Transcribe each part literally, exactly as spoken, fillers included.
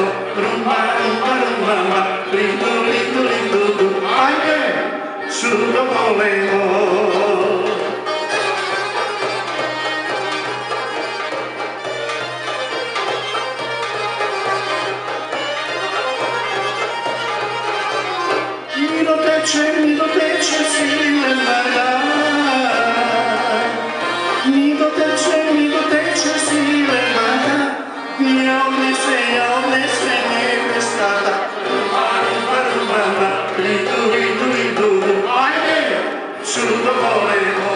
volemo, rumba, rumba, rumba, lindu, lindu, lindu, ajde, čudo volemo. Mi doteče, mi doteče silena dan, mi doteče, mi doteče silena dan, ja odnese, ja odnese nevestata, rumba, rumba, rumba, lidu, lidu, lidu, ajde, čudo volemo.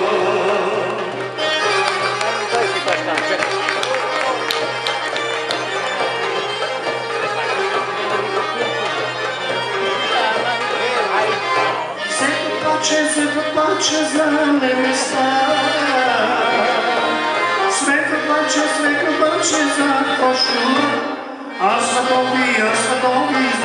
Sve to plače za nevesta, sve to plače, sve to plače za košu, a svatovi, a svatovi